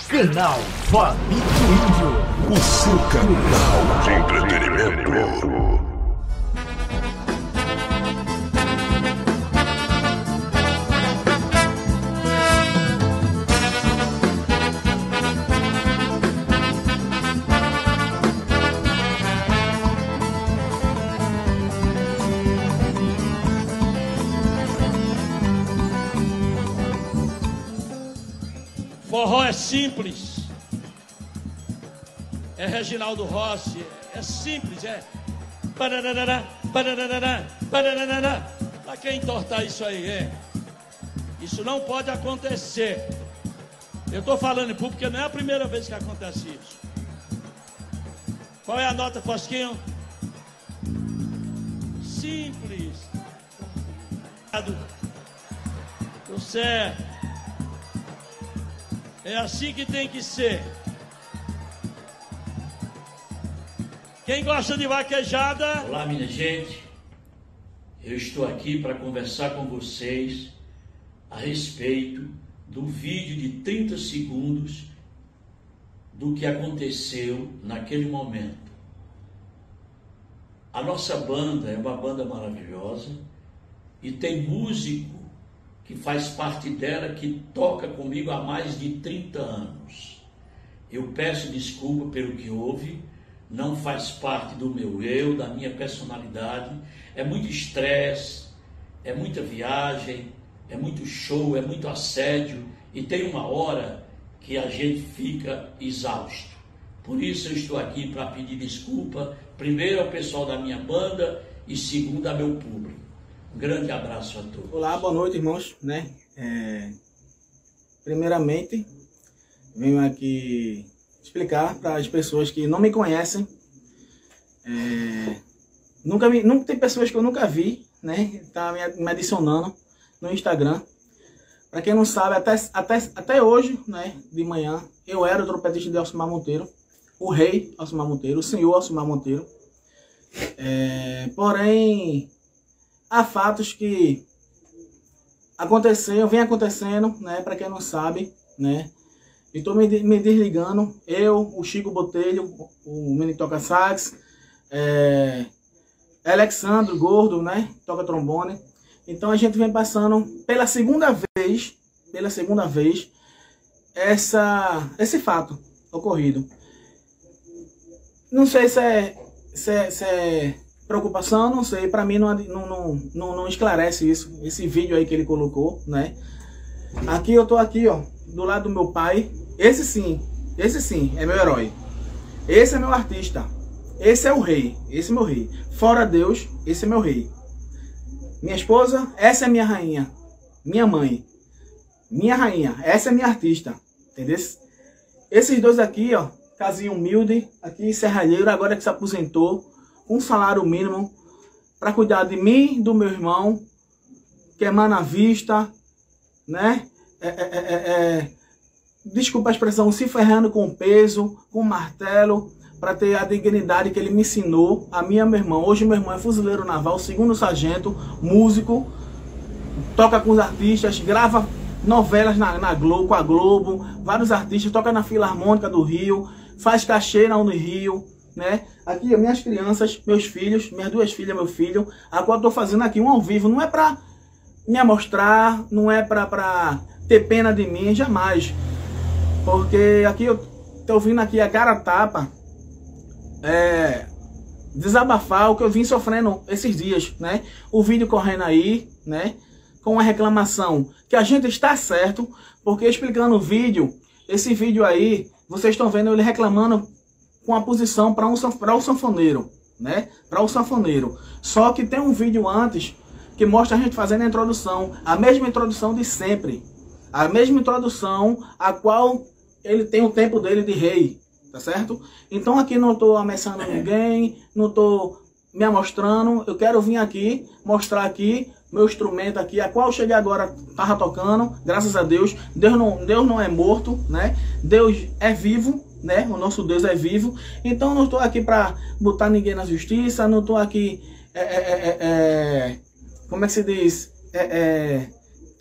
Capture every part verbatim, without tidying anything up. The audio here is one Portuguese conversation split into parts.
Canal Fabito Índio, o seu canal de entretenimento. Forró é simples, é Reginaldo Rossi, é simples, é pararará, pararará, pararará. Pra quem entortar isso aí, é? Isso não pode acontecer. Eu tô falando em público porque não é a primeira vez que acontece isso. Qual é a nota, Fosquinho? Simples. Tô certo. É assim que tem que ser. Quem gosta de vaquejada? Olá, minha gente. Eu estou aqui para conversar com vocês a respeito do vídeo de trinta segundos do que aconteceu naquele momento. A nossa banda é uma banda maravilhosa e tem músico que faz parte dela, que toca comigo há mais de trinta anos. Eu peço desculpa pelo que houve, não faz parte do meu eu, da minha personalidade. É muito estresse, é muita viagem, é muito show, é muito assédio, e tem uma hora que a gente fica exausto. Por isso eu estou aqui para pedir desculpa, primeiro ao pessoal da minha banda e segundo ao meu público. Um grande abraço a todos. Olá, boa noite, irmãos. Né? É... Primeiramente, venho aqui explicar para as pessoas que não me conhecem. É... Nunca, me... nunca tem pessoas que eu nunca vi, né? Tá me adicionando no Instagram. Para quem não sabe, até, até, até hoje, né, de manhã, eu era o trompetista de Alcimar Monteiro, o rei Alcimar Monteiro, o senhor Alcimar Monteiro. É... Porém, há fatos que aconteceram, vem acontecendo, né? Para quem não sabe, né? E estou me, me desligando. Eu, o Chico Botelho, o menino que toca sax, é, Alexandre Gordo, né? Toca trombone. Então a gente vem passando pela segunda vez, pela segunda vez, essa, esse fato ocorrido. Não sei se é, se é, se é preocupação, não sei, para mim não, não, não, não esclarece isso, esse vídeo aí que ele colocou, né? Aqui eu tô aqui, ó, do lado do meu pai. Esse sim, esse sim é meu herói. Esse é meu artista. Esse é o rei, esse é meu rei. Fora Deus, esse é meu rei. Minha esposa, essa é minha rainha. Minha mãe, minha rainha, essa é minha artista, entendeu? Esses dois aqui, ó, casinha humilde, aqui serralheiro, agora que se aposentou, com um salário mínimo para cuidar de mim, do meu irmão, queimar na vista, né? É, é, é, é, desculpa a expressão, se ferrando com peso, com martelo, para ter a dignidade que ele me ensinou, a minha meu irmão. Hoje meu irmão é fuzileiro naval, segundo sargento, músico, toca com os artistas, grava novelas na, na Globo, com a Globo, vários artistas, toca na Filarmônica do Rio, faz cachê na Unirio, né? Aqui, minhas crianças, meus filhos, minhas duas filhas, meu filho, a qual eu tô fazendo aqui um ao vivo, não é pra me amostrar, não é pra, pra ter pena de mim, jamais. Porque aqui eu tô vindo aqui a cara a tapa, é, desabafar o que eu vim sofrendo esses dias, né? O vídeo correndo aí, né? Com uma reclamação que a gente está certo, porque explicando o vídeo, esse vídeo aí, vocês estão vendo ele reclamando com a posição para um, para o sanfoneiro, né? Para o sanfoneiro. Só que tem um vídeo antes que mostra a gente fazendo a introdução, a mesma introdução de sempre, a mesma introdução a qual ele tem o tempo dele de rei, tá certo? Então aqui não estou ameaçando ninguém, não estou me amostrando, eu quero vir aqui, mostrar aqui meu instrumento aqui, a qual eu cheguei agora, tava tocando, graças a Deus. Deus não, Deus não é morto, né? Deus é vivo, né? O nosso Deus é vivo. Então não estou aqui para botar ninguém na justiça, não estou aqui, é, é, é, é, como é que se diz? É, é,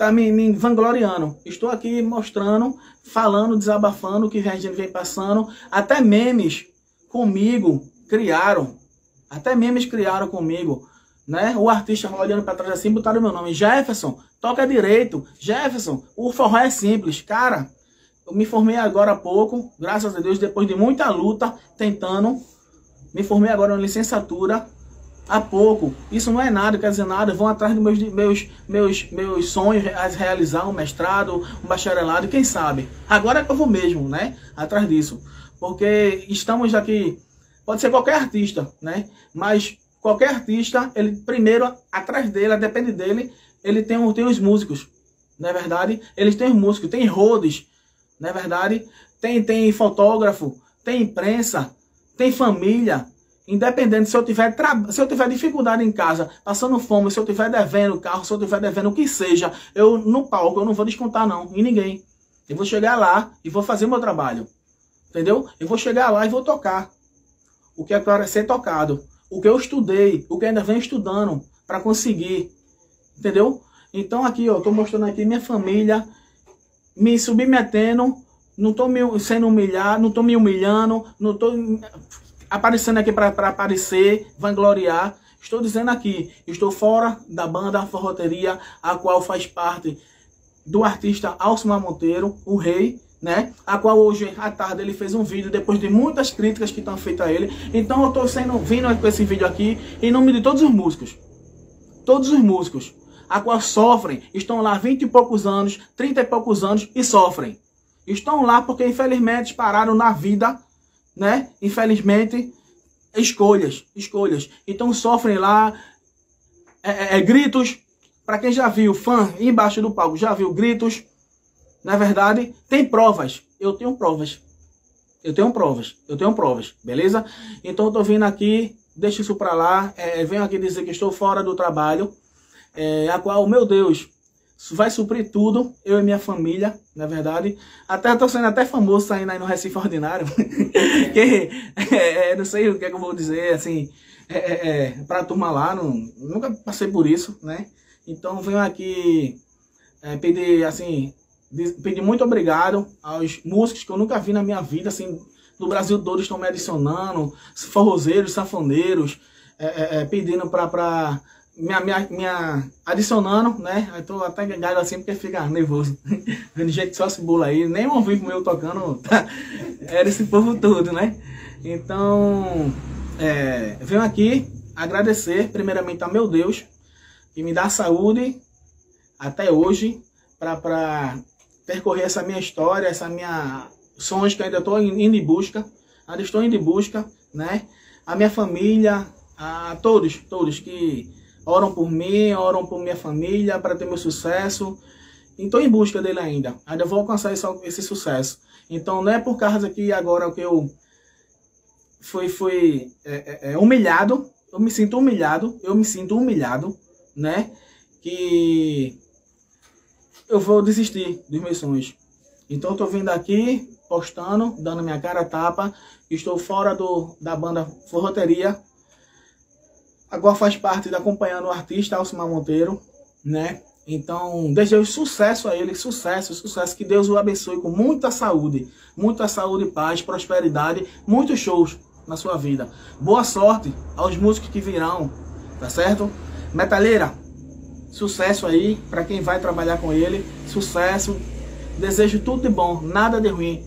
tá me, me vangloriando. Estou aqui mostrando, falando, desabafando o que a gente vem passando. Até memes comigo criaram. Até memes criaram comigo. Né? O artista olhando para trás assim, botaram meu nome. Jefferson, toca direito. Jefferson, o forró é simples. Cara, eu me formei agora há pouco, graças a Deus, depois de muita luta, tentando. Me formei agora na licenciatura há pouco. Isso não é nada, quer dizer nada. Vão atrás dos meus, meus, meus, meus sonhos, a realizar um mestrado, um bacharelado, quem sabe. Agora é que eu vou mesmo, né? Atrás disso. Porque estamos aqui, pode ser qualquer artista, né? Mas qualquer artista, ele primeiro, atrás dele, depende dele, ele tem, tem os músicos, não é verdade? Eles têm os músicos, tem rodes, não é verdade? Tem, tem fotógrafo, tem imprensa, tem família. Independente se eu tiver tra... se eu tiver dificuldade em casa, passando fome, se eu tiver devendo carro, se eu tiver devendo o que seja, eu no palco eu não vou descontar não, em ninguém. Eu vou chegar lá e vou fazer o meu trabalho. Entendeu? Eu vou chegar lá e vou tocar o que é para ser tocado. O que eu estudei, o que ainda venho estudando para conseguir. Entendeu? Então aqui, ó, tô mostrando aqui minha família me submetendo, não tô me, sendo humilhado, não tô me humilhando, não tô aparecendo aqui para aparecer, vangloriar. Estou dizendo aqui, estou fora da banda Forroteria, a qual faz parte do artista Alcimar Monteiro, o Rei, né? A qual hoje à tarde ele fez um vídeo depois de muitas críticas que estão feitas a ele. Então eu estou sendo vindo com esse vídeo aqui em nome de todos os músicos. Todos os músicos, a qual sofrem, estão lá vinte e poucos anos, trinta e poucos anos e sofrem. Estão lá porque infelizmente pararam na vida, né? Infelizmente, escolhas, escolhas. Então sofrem lá, é, é, é, gritos. Para quem já viu, fã embaixo do palco, já viu gritos. Na verdade, tem provas. Eu tenho provas. Eu tenho provas. Eu tenho provas, beleza? Então eu tô vindo aqui, deixa isso para lá. É, venho aqui dizer que estou fora do trabalho. É, a qual, meu Deus, vai suprir tudo, eu e minha família, na verdade. Até tô sendo até famoso saindo aí no Recife Ordinário. que, é, não sei o que é que eu vou dizer, assim, é, é, é, pra turma lá, não, nunca passei por isso, né? Então venho aqui é, pedir, assim, pedir muito obrigado aos músicos que eu nunca vi na minha vida, assim, do Brasil todo estão me adicionando, forrozeiros, sanfoneiros, é, é, é, pedindo pra... pra Minha, minha, minha adicionando, né? Eu tô até gado assim porque fica nervoso. Vendo gente que só se bula aí, nem um vivo meu tocando, tá? Era esse povo todo, né? Então, é, venho aqui agradecer primeiramente a meu Deus, que me dá saúde até hoje, para percorrer essa minha história, essa minha sonhos que ainda estou indo em busca, ainda estou indo em busca, né? A minha família, a todos, todos que oram por mim, oram por minha família, para ter meu sucesso. Estou em busca dele ainda. Ainda vou alcançar esse, esse sucesso. Então não é por causa que agora que eu fui, fui é, é, humilhado, eu me sinto humilhado, eu me sinto humilhado, né? Que eu vou desistir dos meus sonhos. Então estou vindo aqui, postando, dando minha cara a tapa. Estou fora do, da banda Forroteria. Agora faz parte da acompanhando o artista Alcimar Monteiro, né? Então, desejo sucesso a ele, sucesso, sucesso. Que Deus o abençoe com muita saúde, muita saúde, paz, prosperidade, muitos shows na sua vida. Boa sorte aos músicos que virão, tá certo? Metaleira, sucesso aí para quem vai trabalhar com ele, sucesso. Desejo tudo de bom, nada de ruim.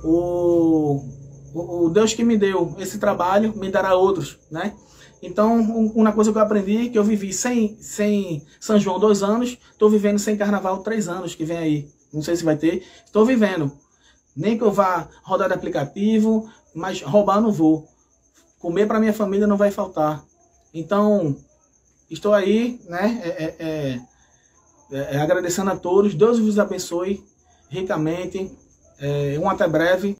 O, o, o Deus que me deu esse trabalho me dará outros, né? Então, uma coisa que eu aprendi, que eu vivi sem, sem São João dois anos, estou vivendo sem Carnaval três anos, que vem aí. Não sei se vai ter. Estou vivendo. Nem que eu vá rodar de aplicativo, mas roubar não vou. Comer para minha família não vai faltar. Então, estou aí, né, é, é, é, é, agradecendo a todos. Deus vos abençoe ricamente. É, um até breve.